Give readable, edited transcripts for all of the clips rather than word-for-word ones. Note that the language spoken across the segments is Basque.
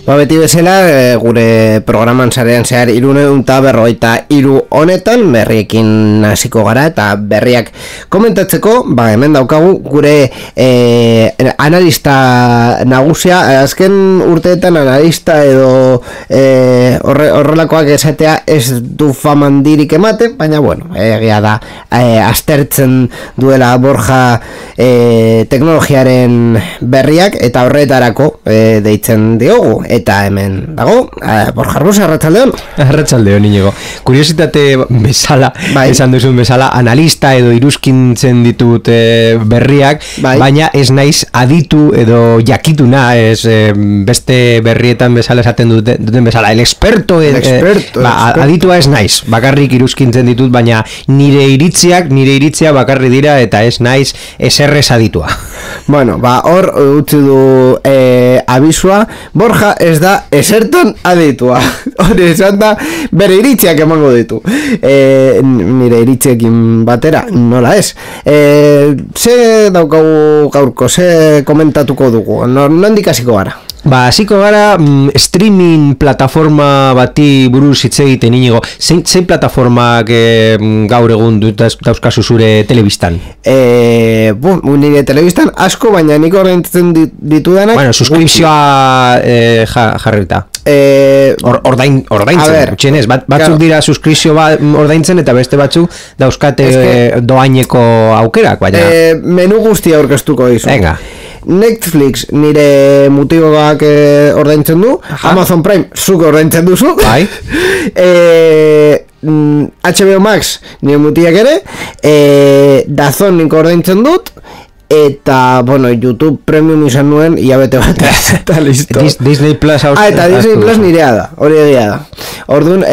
Beti bezala, gure programan sarean zehar 353 honetan berriekin hasiko gara eta berriak komentatzeko, hemen daukagu gure analista nagusia, azken urteetan analista edo horrelakoak esatea ez du famandirik ematen, baina bueno, egia da aztertzen duela Borja teknologiaren berriak eta horretarako deitzen diogu. Eta hemen dago, Borja Arbusa, arratsaldeon. Arratsaldeon, Inigo. Kuriositate bezala, esan duzun bezala, analista edo iruzkintzen ditut berriak, baina ez naiz aditu edo jakituna, ez beste berrietan bezala esaten duten bezala, el experto, aditua ez naiz, bakarrik iruzkintzen ditut, baina nire iritzia bakarri dira eta ez naiz eserrez aditua. Bueno, hor utzi du abisua, Borja ez da esertan aditua. Hori esan da, bere iritziak emango ditu. Nire iritziekin batera, nola ez. Ze daukagu gaurko, ze komentatuko dugu, nondik hasiko gara? Hasiko gara streaming plataforma bati buruz hitz egiten, Inigo. Zein plataformak gaur egun dauzkazu zure telebistan? Nire telebistan asko, baina nik ordaintzen ditudanak. Bueno, suskripzioa jarrita. Ordaintzen, gutxienez, batzuk dira suskripzio ordaintzen eta beste batzuk dauzkate doaineko aukerak, baina menu guztia aurkeztuko dizu. Venga. Netflix nire mutigoak ordaintzen du. Amazon Prime zuk ordaintzen duzu. Bai. HBO Max nire mutiak ere. DAZN nik ordaintzen dut. Eta, bueno, YouTube Premium izan nuen iabete bat eta listo. Disney Plus eta Disney Plus nirea da, hori egia da. Orduan,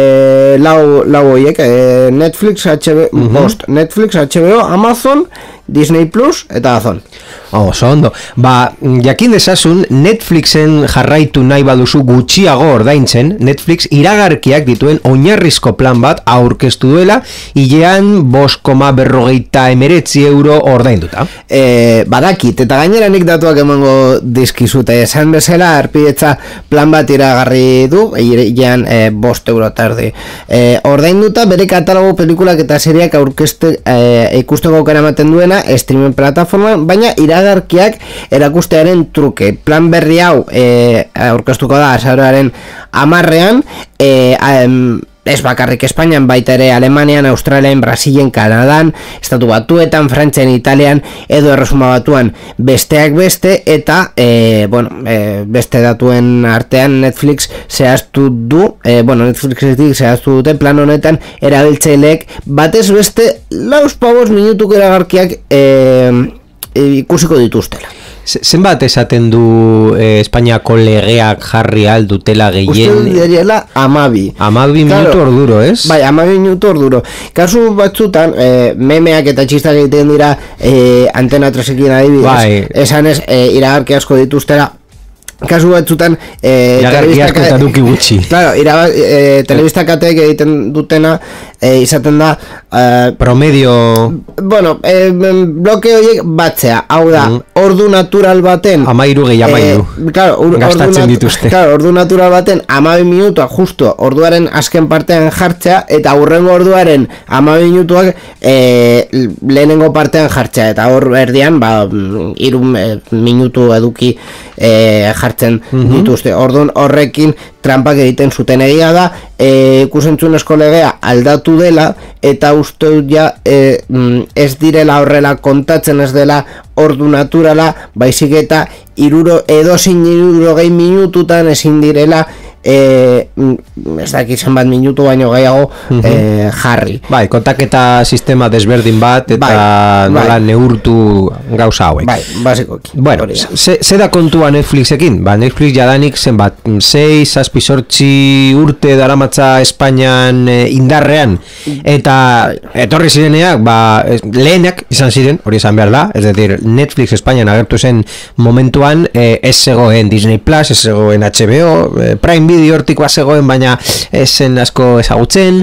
lau horiek, Netflix, Netflix, HBO, Amazon, Disney Plus eta DAZN. Ondo. Jakin dezasun, Netflixen jarraitu nahi baduzu gutxiago ordaintzen, Netflix iragarkiak dituen oinarrizko plan bat aurkeztu duela, hilean 5,49 euro ordainduta. Badakit, eta gainera nik datuak emango dizkizute, esan bezala, erpidetza plan bat iragarri du, hilean 5 euro tarde. Ordainduta, bere katalogo pelikulak eta seriak ikusteko aukera ematen duena, streaming plataforman, baina iragarkiak erakustearen truke. Plan berri hau aurkeztuko da azaroaren 10ean, ez bakarrik Espainian, baita ere Alemanian, Australian, Brasilen, Kanadan, Estatu Batuetan, Frantzian, Italian edo Erresuma Batuan besteak beste, eta beste datuen artean Netflix zehaztu du, Netflixetik zehaztu dute plan honetan erabiltzaileek batez beste 5 minutuko iragarkiak ikusiko dituztela. Zenbat esaten du Espainiako legeak jarri aldutela gehien? Uste diriela 12. 12 minutu orduro, ez? Bai, 12 minutu orduro. Kasu batzutan, memeak eta txistak egiten dira Antena 3ekin adibidez. Esan ez, iragarki asko dituztela. Kasu batzutan iragarki asko eta duki gutxi. Claro, telebistakatek egiten dutena izaten da promedio. Bueno, bloke horiek batzea. Hau da, ordu natural baten 13 gastatzen dituzte. Claro, ordu natural baten 12 minutua justo orduaren azken partean jartzea, eta hurrengo orduaren 12 minutuak lehenengo partean jartzea, eta hor erdian 3 minutu eduki jartzen dituzte. Orduan horrekin trampak egiten zuten. Egia da, ikusentzunezko legea aldatu dela, eta uste ja ez direla horrela kontatzen, ez dela ordu naturala, baizik eta edozein 60 minututan ezin direla ez dakitzen bat minutu baino gehiago jarri. Bai, kontaketa sistema desberdin bat eta nola neurtu gauza hauek. Bai, basikoki. Bueno, ze da kontua Netflixekin? Netflix jadanik zenbat 6-8 urte daramatza Espainian indarrean, eta etorri zireneak, lehenak izan ziren, hori esan behar da, ez decir, Netflix Espainian agertu zen momentuan ez zegoen Disney Plus, ez zegoen HBO, Prime Video hortikoa zegoen, baina zen asko ezagutzen,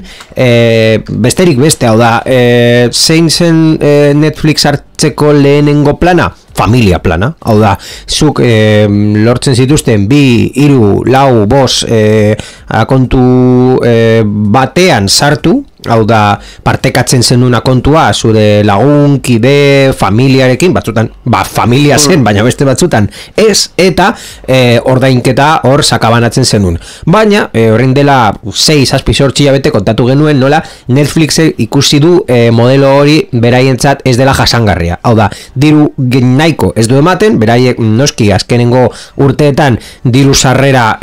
besterik beste, hau da, zein zen Netflix hartzeko lehenengo plana? familia plana, hau da, zuk lortzen zituzten 2, 3, 4, 5 kontu batean sartu, hau da, partekatzen zenuna kontua zure lagun, kide, familiarekin, batzutan, familia zen, baina beste batzutan ez, eta ordainketa hor sakabanatzen zenun. Baina, horrein dela 6-8 hilabete kontatu genuen nola Netflix ikusi du modelo hori beraientzat ez dela jasangarria. Hau da, diru nahiko ez du ematen, beraiek noski azkenengo urteetan diru sarrera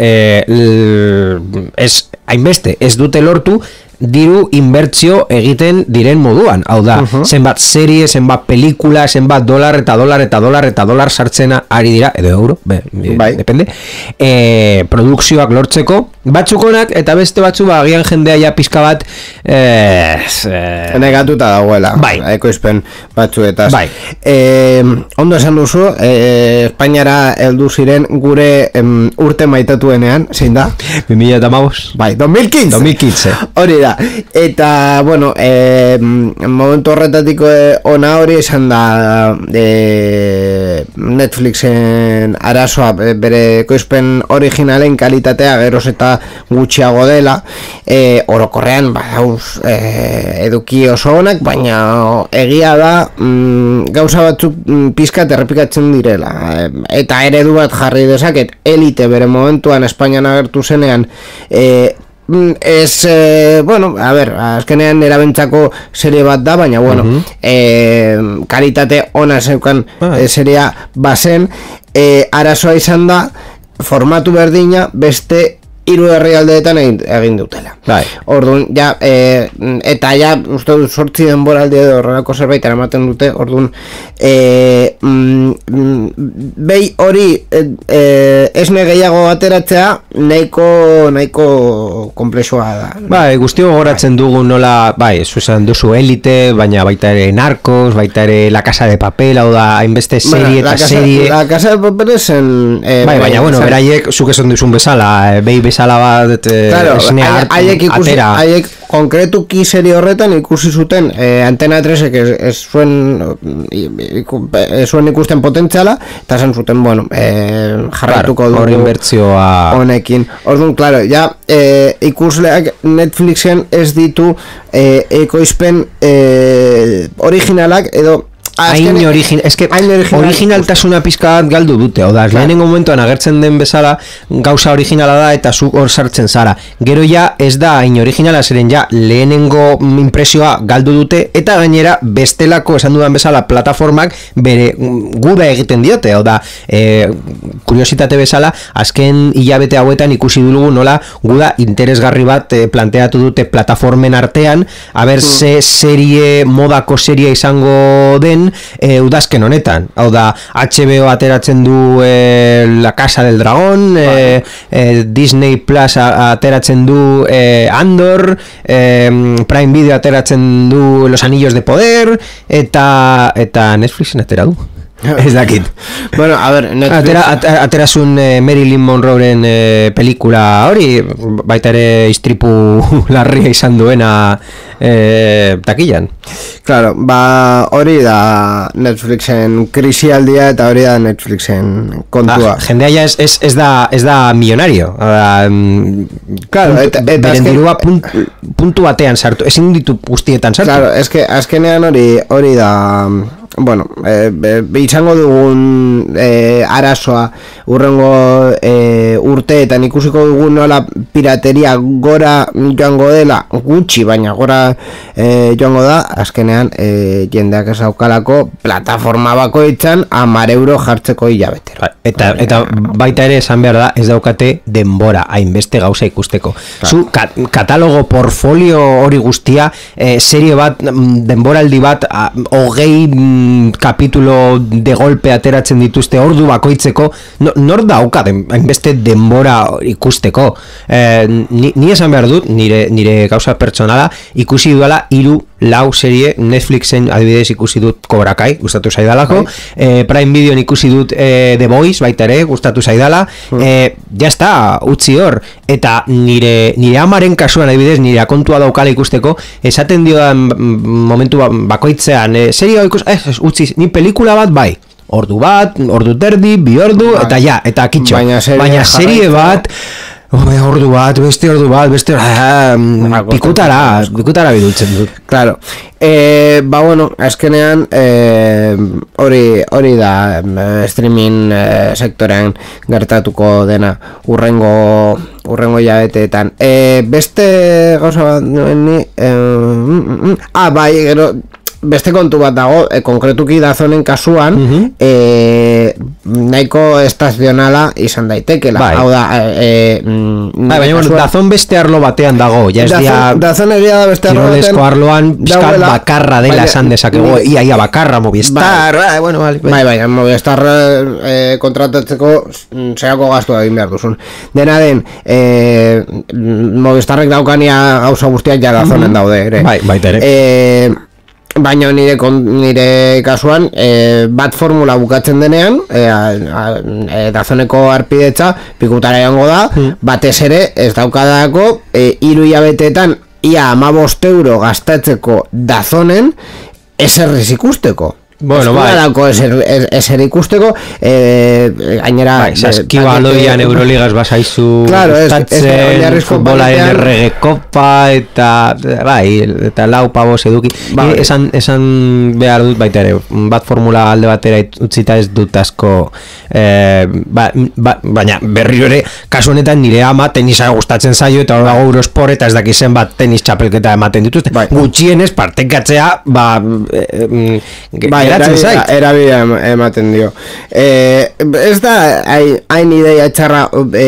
hainbeste ez dute lortu, diru inbertzio egiten diren moduan, hau da, zenbat serie, zenbat pelikula, zenbat dolar sartzena ari dira, edo euro, depende, produkzioak lortzeko, batzuk onak, eta beste batzu, agian jendea ja pizka bat negatuta dagoela, ekoizpen batzuetaz. Ondo esan duzu, Espainiara heldu ziren gure urte maitatuenean, zein da? 2015. 2015. Hori da, eta, bueno, momentu horretatiko ona hori esan da Netflixen arazoa, bere ekoizpen originalen kalitatea geroz eta gutxiago dela, orokorrean, eduki oso onak, baina egia da gauza batzuk pizkat errepikatzen direla, eta eredu bat jarri dezaket, Elite bere momentuan Espainian agertu zenean, azkenean erabentzako serie bat da, baina kalitate ona zeukan seria bazen, arazoa izan da formatu berdina beste 3 herrialdeetan egin dutela. Orduan, eta uste dut 8 denboraldi edo horrelako zerbait eramaten dute, orduan, behi hori esne gehiago ateratzea nahiko komplexua da. Guztio gogoratzen dugu nola, zuzan duzu Elite, baina baita ere Narcos, baita ere La Casa de Papel, hau da, hainbeste serie eta serie. La Casa de Papel esen... Baina, beraiek, zuk esan duzun bezala, behi bezala bat haiek konkretuki serie horretan ikusi zuten Antena 3ek ez zuen ikusten potentziala, eta esan zuten, jarraituko dugu inbertzioa honekin. Orduan, klaro, ikusleak Netflixen ez ditu ekoizpen originalak edo originaltasuna pizka bat galdu dute, oda, lehenengo momentuan agertzen den bezala gauza originala da eta zuk hor sartzen zara. Gero ez da hain originala, zeren lehenengo impresioa galdu dute, eta gainera bestelako esan dudan bezala plataformak bere guda egiten diote, oda, kuriositate bezala, azken hilabete hauetan ikusi dugu nola guda interesgarri bat planteatu dute plataformen artean, haber ze serie, modako serie izango den udazken honetan, hau da, HBO ateratzen du La Casa del Dragón, Disney Plus ateratzen du Andor, Prime Video ateratzen du Los Anillos de Poder, eta Netflixen atera du. Ez dakit. Bueno, a ver, aterazun Marilyn Monroeren pelikula hori, baita ere istripu larria izan duena takillan. Claro, hori da Netflixen krisialdia eta hori da Netflixen kontua. Jendea ja ez da millonario. Claro, beren dirua puntu batean sartu, ezin ditu guztietan sartu. Claro, azkenean hori da... Bueno, izango dugun arazoa urrengo urteetan ikusiko dugun nola pirateria gora joango dela, gutxi baina gora joango da, azkenean jendeak ez daukalako plataforma bakoitzan 10 euro jartzeko hilabetero. Eta baita ere esan behar da, ez daukate denbora hainbeste gauza ikusteko. Zu katalogo portfolio hori guztia, serie bat, denboraldi bat, 20 kapitulo de golpe ateratzen dituzte ordu bakoitzeko, nor dauka hainbeste denbora ikusteko. Ni esan behar dut, nire gauza pertsonala, ikusi duela 3-4 serie Netflixen adibidez ikusi dut Cobra Kai, gustatu zaidalako, Prime Videon ikusi dut The Boys, baita ere, gustatu zaidala, jazta, utzi hor, eta nire amaren kasuan adibidez, nire akontua daukala ikusteko, esaten dio momentu bakoitzean, serio ikus, utzi, ni pelikula bat bai, ordu bat, ordu terdi, 2 ordu, eta ja, eta kitxo. Baina serie bat, ordu bat, beste pikutara bidultzen dut. Claro. Bueno, azkenean hori da streaming sektorean gertatuko dena urrengo jabeteetan. Beste gauza bat bai, gero beste kontu bat dago, konkretuki Dazonen kasuan, nahiko estazionala izan daitekela. Hau da, baina Dazon beste arlo batean dago, ja ez dia Dazon egia da beste arlo batean kirolesko arloan pizkat bakarra dela esan dezakegu, ia bakarra Movistar, bai, Movistar kontratatzeko zeako gastua egin behar duzun. Dena den, Movistarrek daukania gauza guztiak ja Dazonen daude ere. Baita ere. Baina nire kasuan bat formula bukatzen denean Dazoneko arpidetza pikutara egongo da, batez ere ez daukadako 3 hilabeteetan ia 15 euro gastatzeko Dazonen eserriz ikusteko. Bueno, eser ikusteko gainera saskibaloian Euroligas basaizu gustatzen futbolaren errege kopa eta lau pavos eduki esan behar dut baita ere bat formula alde batera utzita ez dut asko baina berriro ere kasu honetan nire ama tenisa gustatzen zaio eta hor dago Eurosport eta ez dakizen bat tenis txapelketa ematen dituzte gutxienez partekatzea erabidea ematen dio. Ez da hain ideia txarra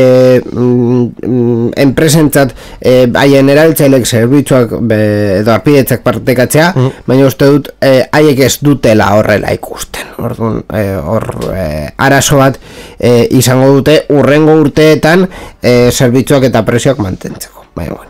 enpresentzat haien erabiltzailek zerbitzuak edo arpidetzak partekatzea, baina uste dut haiek ez dutela horrela ikusten. Orduan, arazo bat izango dute urrengo urteetan zerbitzuak eta prezioak mantentzeko. Baina, bueno.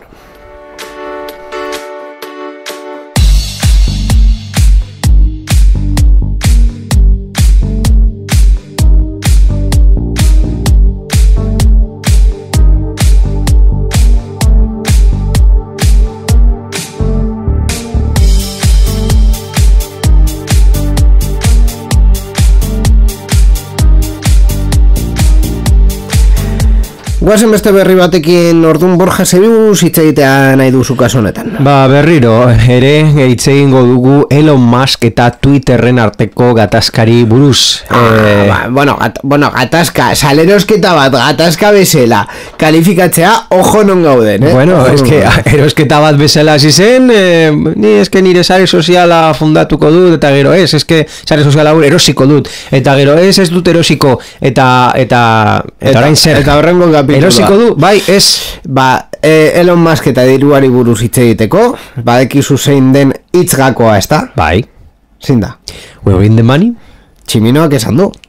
Guazen beste berri batekin orduan Borja Zebius hitz egitea nahi duzu kasu honetan. Berriro, ere hitz egingo dugu Elon Musk eta Twitterren arteko gatazkari buruz. Gatazka, salerosketa bat, gatazka bezala, kalifikatzea, ojo non gauden, Bueno, erosketa bat bezala hasi zen, nire sare soziala fundatuko dut, eta gero sare soziala erosiko dut, eta gero ez dut erosiko, eta orain zer. Eta horrengo kapitulua. Erosiko du, bai, ez. Elon Musk eta diruari buruz hitz egiteko, badekizu zein den hitzgakoa, ez da? Bai. Zein da? Where in the money? Tximinoak esan du.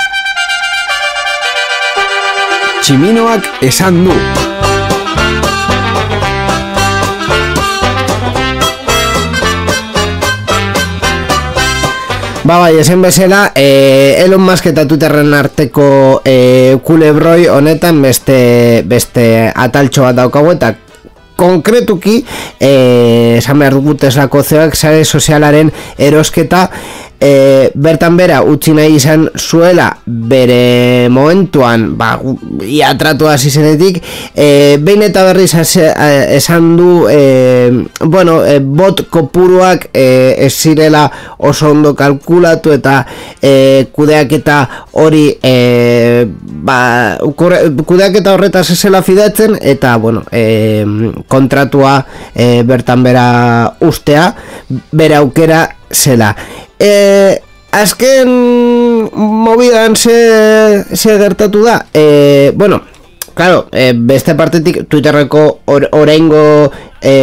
Tximinoak esan du. Bai, esen bezala, Elon Musk eta Twitterren arteko kulebroi honetan beste ataltxo bat daukagu eta konkretuki esan behar dugu Teslako zeoak sare sozialaren erosketa bertan bera utzi nahi izan zuela bere momentuan ia tratu hasi zenetik behin eta berriz esan du bot kopuruak ez zirela oso ondo kalkulatu eta kudeaketa hori kudeaketa horretaz ezela fidatzen eta kontratua bertan bera ustea bera aukera zela. Azken mobidan ze gertatu da claro, beste partetik Twitterreko oraingo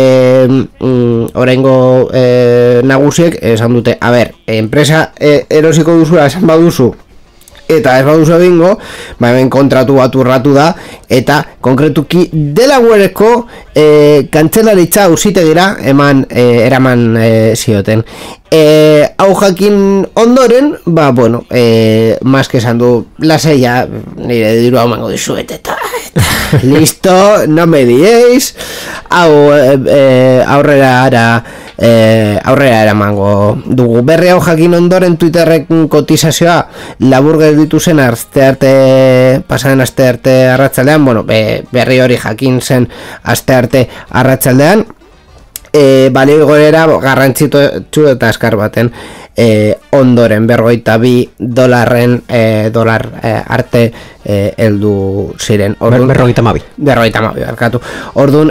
nagusiek esan dute, enpresa erosiko duzula esan baduzu eta ez baduzu egingo, hemen kontratu bat urratu da eta konkretuki Delawareko kantzelaritza auzitegira eraman zioten. Hau jakin ondoren, Musk esan du, lasaia nire dirua emango dizuet eta listo, no me diéis, hau aurrera ara aurrera eramango dugu. Berri hau jakin ondoren Twitterrek kotizazioa labur gelditu zen pasaren aste arte arratsaldean, bueno, berri hori jakin zen aste arte arratsaldean, balio gorera garrantzitu eta askar baten ondoren $52 dolar arte heldu ziren. Berrogeita mabi barkatu. Orduan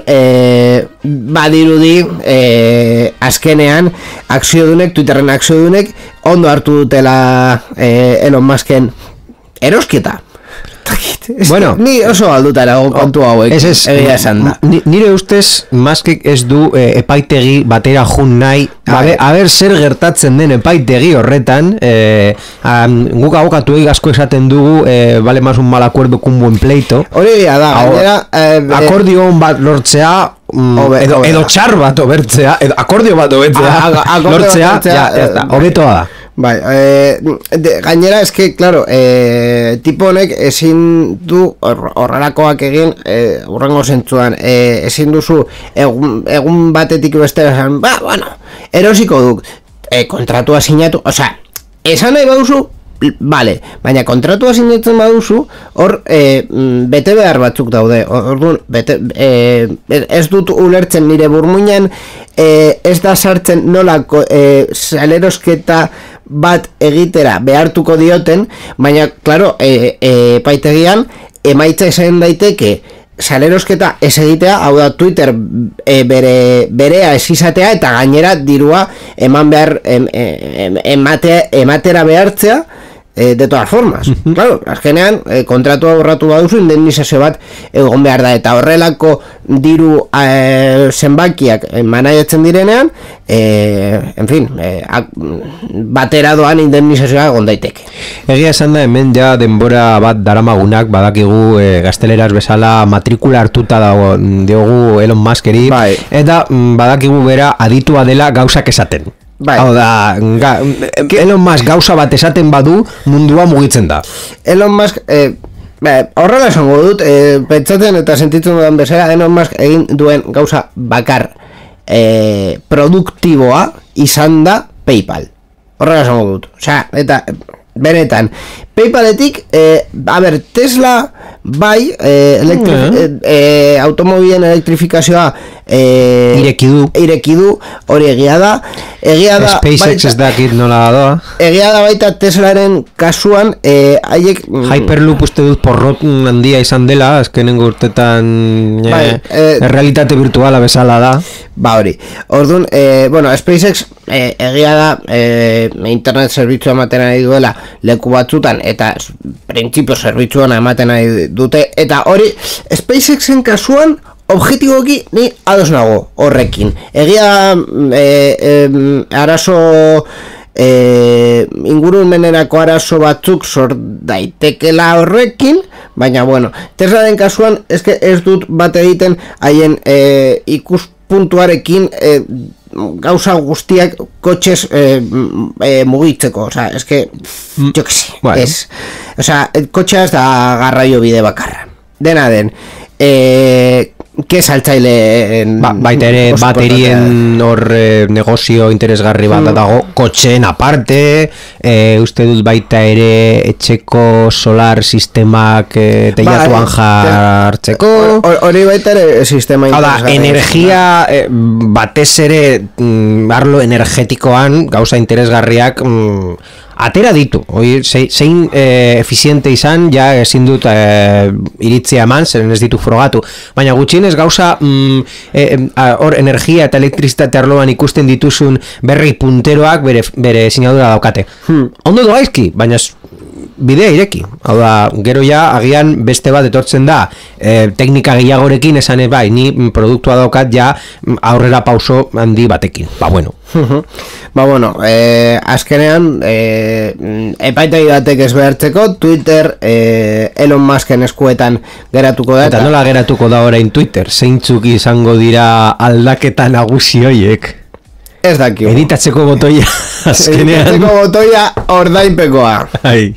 badirudi azkenean Twitterren akziodunek ondo hartu dutela Elon Musken erosketa. Bueno, ni oso aldutara kontu hauek egia esan da. Nire ustez Muskek ez du epaitegi batera jun nahi, a ber zer gertatzen den epaitegi horretan. Guk abokatu asko esaten dugu, vale más un mal acuerdo que un buen pleito. Hori da, akordio bat lortzea, edo txar bat obertzea, akordio bat lortzea, hobetoa da. Bai, gainera eske, claro, tipo honek ezin du horrelakoak egin urrengo zentzuan, ezin duzu egun batetik bestera esan, bueno, erosiko duk, kontratua sinatu, osea, esan nahi baduzu, vale, baina kontratua sinatzen baduzu, hor bete behar batzuk daude, orduan, ez dut ulertzen nire burmuinan, ez da sartzen nolako salerosketa bat egitera behartuko dioten, baina, claro, paitegian, emaitza izan daiteke salerosketa ez egitea, hau da Twitter berea ez izatea eta gainera dirua eman behar ematera behartzea, de todas formas. Claro, azkenean kontratua borratu baduzu indemnizazio bat egon behar da, eta horrelako diru zenbakiak manaiatzen direnean, en fin, batera doan indemnizazioa egon daiteke. Egia esan da, hemen ja denbora bat daramagunak badakigu gazteleraz bezala matrikula hartuta diogu Elon Muskeri, eta badakigu bera aditua dela gauzak esaten. Hau da, Elon Musk gauza bat esaten badu, mundua mugitzen da. Elon Musk, horrela esango dut, pentsatzen eta sentitzen dudan bezala, Elon Musk egin duen gauza bakar produktiboa izan da PayPal. Horrela esango dut. Osea, eta benetan, PayPaletik, Tesla bai, automobilen elektrifikazioa irekidu, hori egia da. SpaceX ez dakit nola doa. Egia da baita Teslaren kasuan, haiek Hyperloop uste dut porrot handia izan dela, azkenengo urtetan realitate virtuala bezala da. Ba hori, orduan, SpaceX egia da internet zerbitzua ematen nahi duela leku batzutan, eta printzipio zerbitzuan ematen nahi dute, eta hori SpaceXen kasuan objetiboki ni ados nago horrekin. Egia arazo ingurumenerako arazo batzuk sort daitekela horrekin, baina bueno, Teslaren kasuan ez dut bat egiten haien ikuspuntuarekin gauza guztiak kotxez mugitzeko, osea, jo que sé, osea, kotxea ez da garraio bide bakarra. Dena den, ke saltzaileen baita ere baterien hor negozio interesgarri bat dago, kotxeen aparte, uste dut baita ere etxeko solar sistemak teiatuan jartzeko, hori baita ere sistema interesgarri. Energia batez ere arlo energetikoan gauza interesgarriak atera ditu, zein efiziente izan, ja ezin dut iritzia eman, zeren ez ditu frogatu, baina gutxienez gauza hor energia eta elektrizitate arloan ikusten dituzun berri punteroak bere sinadura daukate. Ondo doaizki, baina bidea ireki. Hau da, gero ja agian beste bat etortzen da, teknika gehiagorekin esan bai, ni produktua daukat ja aurrera pauso handi batekin. Ba bueno. Azkenean epaitegi batek ez behartzeko Twitter Elon Musken eskuetan geratuko da. Eta nola geratuko da orain Twitter? Zeintzuk izango dira aldaketa nagusi horiek? Ez dakio. Editatzeko botoia azkenean. Editatzeko botoia ordainpekoa. Ai.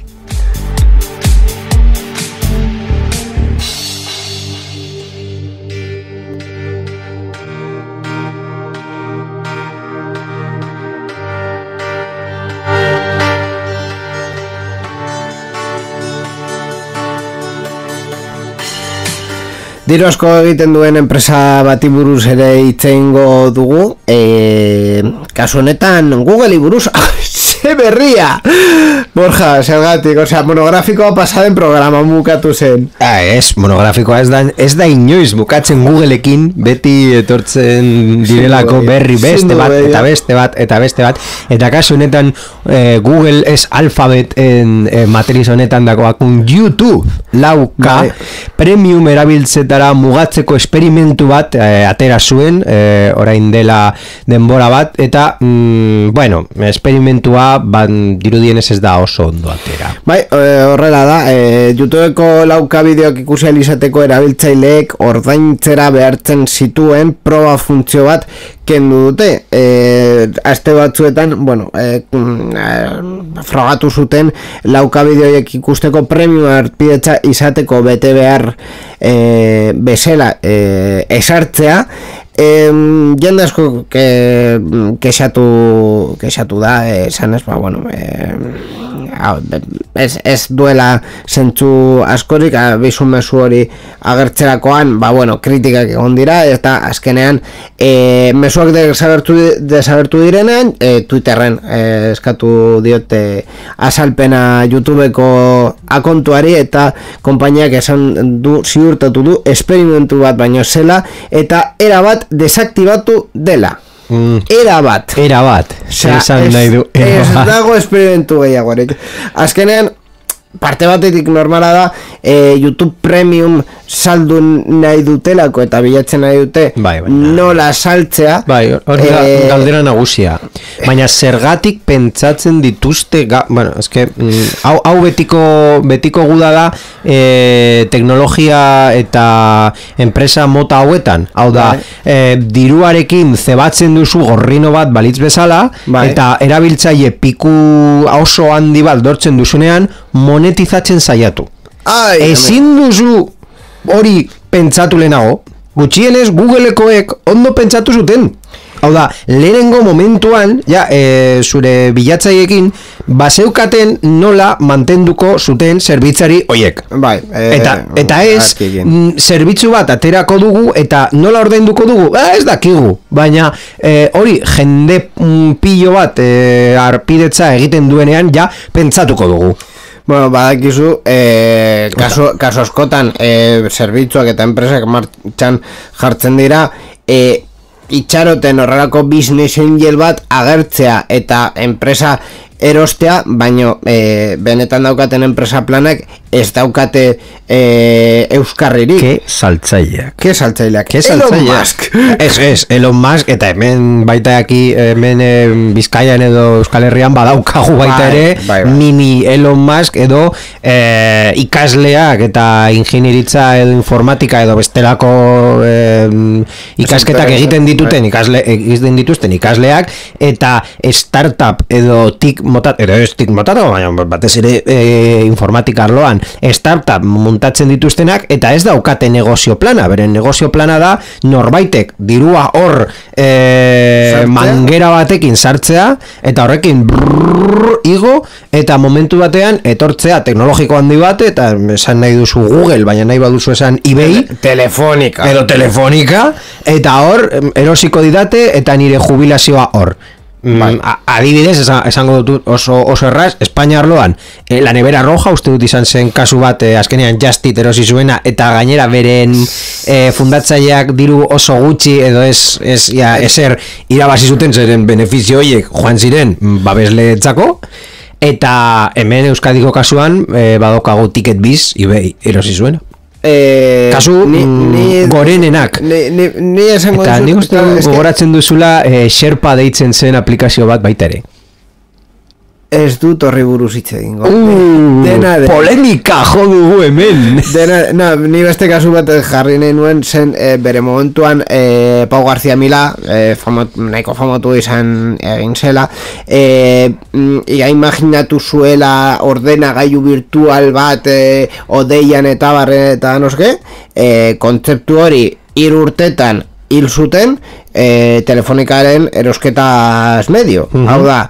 Diru asko egiten duen enpresa bati buruz ere itzeingo dugu, kasu honetan Google buruz, ze berria! Borja, zergatik, osea, monografikoa pasaden programa bukatu zen. Ez, monografikoa ez da inoiz bukatzen Googleekin, beti etortzen direlako berri beste bat, eta beste bat, eta beste bat, eta kasu honetan Google ez alfabet matriz honetan dagoakun YouTube lauka premium erabiltzetara mugatzeko esperimentu bat atera zuen, orain dela denbora bat, eta bueno, esperimentua dirudienez ez da oso ondo atera. Bai, horrela da, YouTubeko lauka bideoak ikusi izateko erabiltzaileek ordaintzera behartzen zituen proba funtzio bat kendu dute. Aste batzuetan, bueno, frogatu zuten lauka bideoiek ikusteko premium arpidetza izateko bete behar bezala esartzea. Jende asko kexatu da, esan ez, bueno, ez duela zentzu askorik, bizun mezu hori agertzerakoan, bueno, kritikak egon dira, eta azkenean mezuak desagertu direnean, Twitterren eskatu diote azalpena YouTubeko akontuari, eta konpainiak esan du, ziurtatu du, esperimentu bat baino zela, eta erabat desaktibatu dela. Erabat. Ez dago esperimentu gehiagorik. Azkenean, parte batetik normala da, YouTube Premium saldu nahi dutelako eta bilatzen nahi dute nola saltzea. Hori galdera nagusia. Baina zergatik pentsatzen dituzte, bueno, eske, hau betiko guda da teknologia eta enpresa mota hauetan. Hau da, diruarekin zebatzen duzu gorrino bat balitz bezala, eta erabiltzaile piku oso handi bat dortzen duzunean, monetizatzen saiatu. Ezin duzu hori pentsatu lehenago, gutxienez Googlekoek ondo pentsatu zuten. Hau da, lehenengo momentuan, zure bilatzaileekin, bazeukaten nola mantenduko zuten zerbitzari hoiek. Eta ez, zerbitzu bat aterako dugu, eta nola ordainduko dugu, ez dakigu. Baina hori jende pilo bat arpidetza egiten duenean, pentsatuko dugu. Bueno, badakizu, kaso askotan zerbitzuak eta enpresak martxan jartzen dira, itxaroten horrelako business angel bat agertzea eta enpresa erostea, baino benetan daukaten enpresa planak ez daukate euskarririk. Ke saltzaileak. Elon Musk. Ez, Elon Musk, eta hemen baita aquí, hemen Bizkaian edo Euskal Herrian badaukagu baita ere, mini Elon Musk edo ikasleak eta ingenieritza edo informatika edo bestelako ikasketak egiten dituzten ikasleak, eta startup edo TIC motatu, baina batez ere informatika arloan startup muntatzen dituztenak, eta ez daukate negozio plana. Beren negozio plana da norbaitek dirua hor mangera batekin sartzea, eta horrekin igo, eta momentu batean etortzea teknologiko handi bat, eta esan nahi duzu Google, baina nahi baduzu esan eBay, Telefonica, eta hor erosiko didate, eta nire jubilazioa hor. Adibidez, esango dut oso erraz, Espainia arloan la nevera roja, uste dut izan zen kasu bat, azkenean Justit erosi zuena, eta gainera beren fundatzaileak diru oso gutxi edo ezer irabazi zuten, zeren benefizio horiek joan ziren babesleetzako, eta hemen Euskadiko kasuan badokago TicketBiz eBay erosi zuena. Kasu gorenenak. Eta nik uste gogoratzen duzula Sherpa deitzen zen aplikazio bat baita ere. Ez dut horri buruz hitz egingo. Polemika jo dugu hemen. Ni beste kasu bat jarri nahi nuen zen bere momentuan Pau García Milá nahiko famatu izan egin zela, imaginatu zuela ordenagailu virtual bat odeian eta barren eta noske, kontzeptu hori 3 urtetan hil zuten Telefonikaren erosketaz medio. Hau da,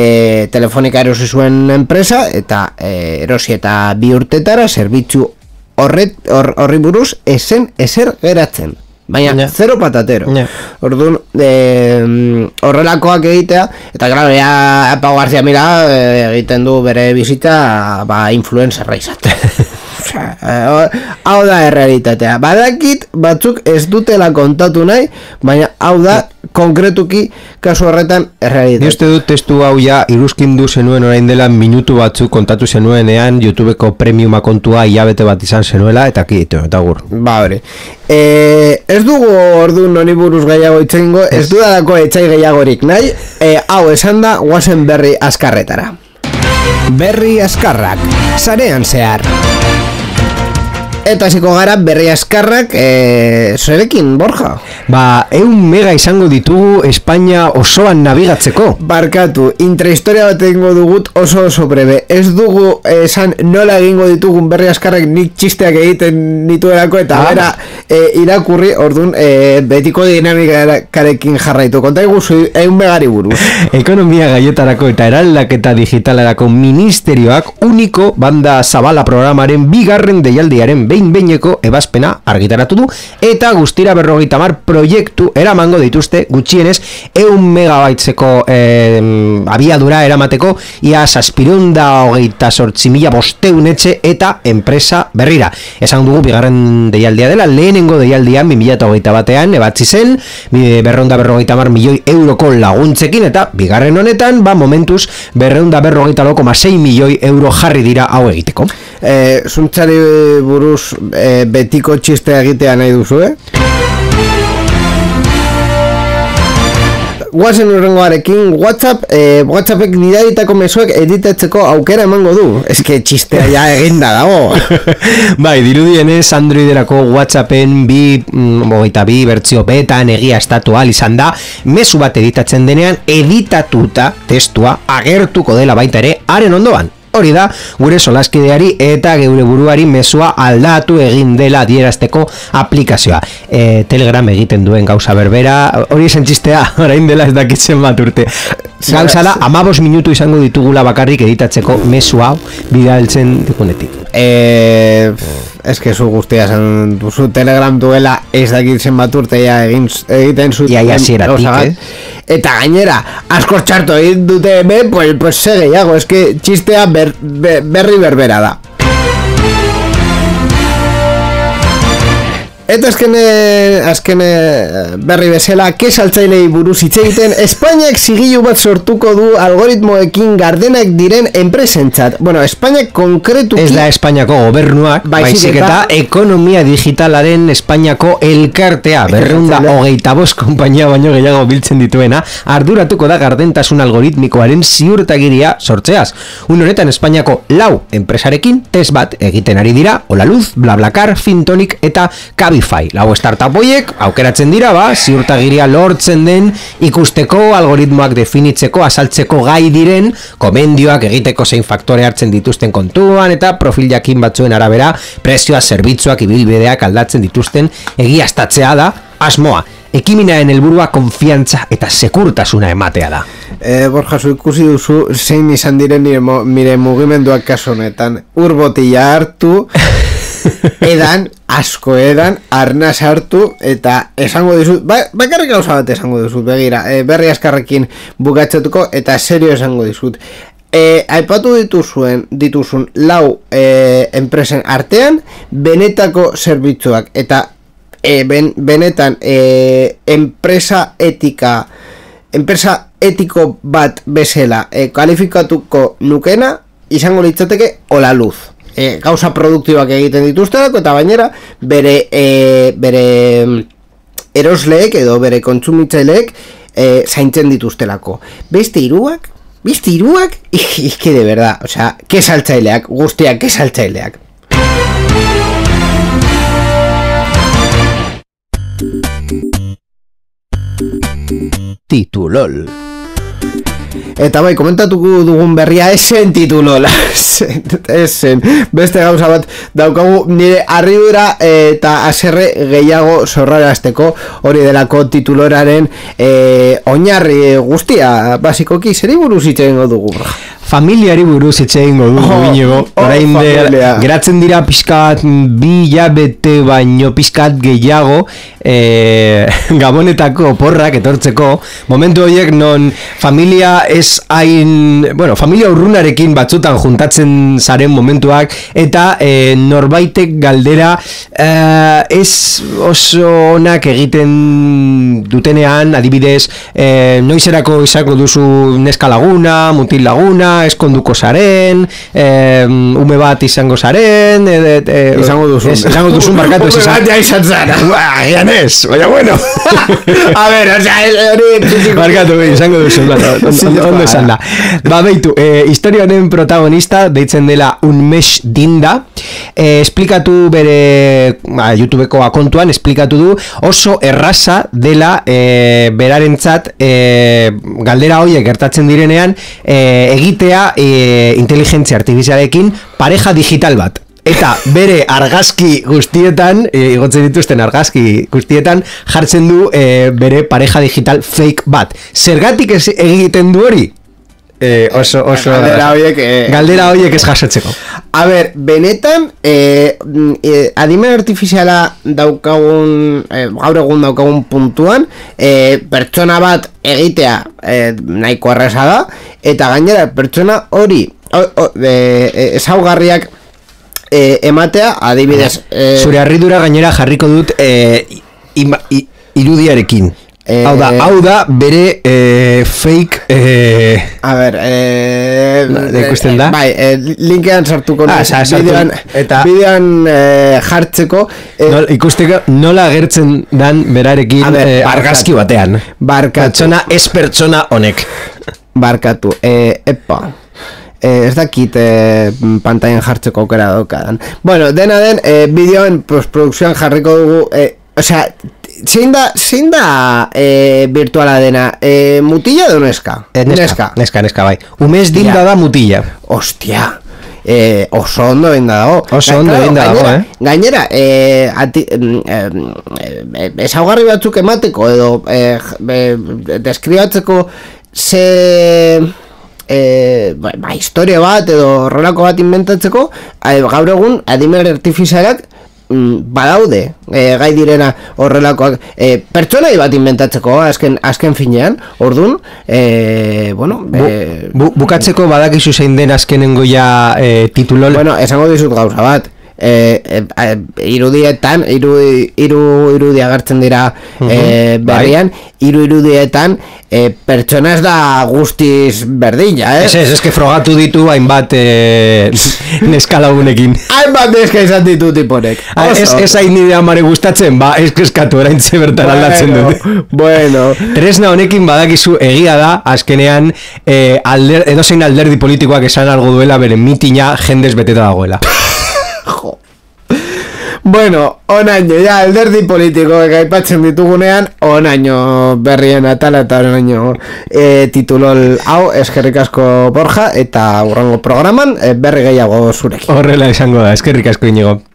Telefonika erosi zuen enpresa, eta erosi eta 2 urtetara zerbitzu horri buruz esen ezer geratzen. Baina, zero patatero. Orduan, horrelakoak egitea, eta claro, ya Pau García Mira egiten du bere bizita influencerra izatea. Hau da errealitatea. Badakit batzuk ez dutela kontatu nahi, baina hau da konkretuki kasu horretan errealitatea. Ni uste dut testu hau ja iruzkindu zenuen orain dela minutu batzuk kontatu zenuenean YouTubeko premiuma kontua hilabete bat izan zenuela eta kitu, eta gur. Hori. Ez dugu orduan honi buruz gehiago itzengo, ez dudalako etxai gehiagorik nahi, hau esan da guazen berri azkarretara. Berri azkarrak, sarean zehar. Eta hasiko gara berri azkarrak zurekin, Borja. 100 mega izango ditugu Espainia osoan nabigatzeko. Barkatu, intrahistoria bat egingo dugut oso breve. Ez dugu esan nola egingo ditugun berri azkarrak nik txisteak egiten nituelako eta bera irakurri, orduan betiko dinamikarekin jarraitu. Konta iguzu 100 megari buruz. Ekonomia gaietarako eta eraldaketa digitalerako ministerioak uniko banda zabala programaren 2. deialdiaren behin-behineko ebazpena argitaratu du eta guztira 50 proiektu eramango dituzte gutxienez 100 megabaitzeko abiadura eramateko ia 728.500 etxe eta enpresa berrira. Esan dugu 2. deialdia dela, lehenengo deialdian 2021 batean ebatzi zen 250 milioi euroko laguntzekin eta 2. honetan momentuz 240,6 milioi euro jarri dira hau egiteko. Zuntzari buruz betiko txistea egitea nahi duzu, Guazen urrengoarekin WhatsAppek nidaritako mezuek editatzeko aukera emango du. Eske txistea ja eginda dago. Bai, dirudienez Androiderako WhatsAppen 22 bertsio betan egia estatu izan da, mezu bat editatzen denean editatuta testua agertuko dela baita ere haren ondoan. Hori da, gure solaskideari eta geure buruari mezua aldatu egin dela adierazteko aplikazioa. Telegram egiten duen gauza berbera, hori esan txistea, orain dela ez dakitzen bat urte. Gauza da, 15 minutu izango ditugula bakarrik editatzeko mezua bidaltzen dikunetik. Ez que zu guztia esan duzu Telegram duela ez dakitzen bat urte egiten zuten. Ia zieratik, Eta gainera, asko txarto egin dute pues segeiago, ez que txistea berri berbera da. Eta azken berri bezala, kesaltzailei buruz hitz egiten, Espainiak zigilu bat sortuko du algoritmoekin gardenak diren enpresentzat. Bueno, Espainiak konkretuki... Ez da Espainiako gobernuak, baizik eta ekonomia digitalaren Espainiako elkartea, 225 konpainia baino gehiago biltzen dituena, arduratuko da gardentasun algoritmikoaren ziurtagiria sortzeaz. Honetan Espainiako 4 enpresarekin test bat egiten ari dira, Holaluz, BlaBlaCar, Fintonic eta Cabify. Lau startup hoiek aukeratzen dira, ziurtagiria lortzen den ikusteko, algoritmoak definitzeko, azaltzeko gai diren, komendioak egiteko zein faktore hartzen dituzten kontuan eta profil jakin batzuen arabera prezioa, zerbitzuak, ibilbideak aldatzen dituzten egiaztatzea da asmoa. Ekiminaen helburua konfiantza eta sekurtasuna ematea da. Borja, zu ikusi duzu zein izan diren nire mugimenduak kasu honetan. Urbotila hartu, asko arnaz hartu, eta esango dizut, bakarrik gauza bat esango dizut, begira, berri azkarrekin bukatzetuko, eta serio esango dizut. Aipatu dituzun 4 enpresen artean, benetako zerbitzuak, eta benetan enpresa etiko bat bezala kalifikatuko nukena, izango litzateke Holaluz. Gauza produktibak egiten dituztelako eta bainera bere erosleek edo bere kontsumitzaileek zaintzen dituztelako. Beste hiruak, izke de verdad, osea, kesaltzaileak, guztiak kesaltzaileak. Titulol. Eta bai, komentatuko dugun berria esen titulol. Esen. Beste gauza bat daukagu nire harridura eta haserre gehiago zorrarazteko, hori delako tituloraren oinarri guztia, basikoki, zeri buruz hitz egingo dugu? familiari buruz hitze egingo dugu, Inigo. Orain geratzen dira pixkat 2 hilabete baino pixkat gehiago Gabonetako oporrak etortzeko, momentu horiek non familia ez hain, bueno, familia urrunarekin batzutan juntatzen zaren momentuak, eta norbaitek galdera ez oso onak egiten dutenean, adibidez, noizerako izango duzu neska laguna, mutil laguna, eskonduko zaren, ume bat izango zaren, izango duzun barkatu ume bat ja izan zara. Gian ez, baina bueno. A ver, o sea, barkatu, izango duzun, ondo esan da. Ba, beitu, historia honen protagonista deitzen dela Unmesh Dinda, esplikatu bere YouTubeko akontuan, esplikatu du oso erraza dela berarentzat galdera horiek gertatzen direnean egitea inteligentzia artifizialekin pareja digital bat. Eta bere argazki guztietan, igotzen dituzten argazki guztietan, jartzen du bere pareja digital fake bat. Zergatik egiten du hori? Oso galdera horiek ez jasotzeko. A ber, benetan adimen artifiziala daukagun gaur egun daukagun puntuan pertsona bat egitea nahiko erraza da, eta gainera pertsona hori ezaugarriak ematea, adibidez zure harridura gainera jarriko dut irudiarekin. Hau da bere fake a ber ikusten da? Bai, linkean sartuko bideoan jartzeko ikusteko nola agertzen dan berarekin argazki batean. Pertsona ez pertsona honek. Barkatu, epa ez dakit pantailan jartzeko aukera daukadan. Bueno, dena den bideoen postprodukzioan jarriko dugu, osea, zein da virtuala dena, mutilla edo neska? Neska, bai. Umez Dinda da mutilla. Ostia, oso ondo binda dago. Gainera, ezaugarri batzuk emateko edo deskribatzeko historia bat edo horrelako bat inventatzeko, gaur egun adimen artifizialak badaude gai direna horrelakoak pertsonai bat inventatzeko azken finean, ordun bukatzeko badakizu zein den azkenengo ja titulol. Bueno, esango dizut gauza bat, irudietan irudi agertzen dira berrian, irudietan pertsona ez da guztiz berdina, ez que frogatu ditu hainbat neskalagunekin, hainbat neska izan ditu tiponek, ez hain nire amare gustatzen, ba ez eskatu oraintze bertan aldatzen dut. Bueno, tresna honekin badakizu egia da azkenean edozein alderdi politikoak esan algo duela bere mitina jendez beteta dagoela. Bueno, onaino, ja, alderdi politikoek aipatzen ditugunean, onaino berrien atala eta onaino titulol hau, eskerrik asko Borja, eta hurrengo programan berri gehiago zurekin. Horrela izango da, eskerrik asko Inigo.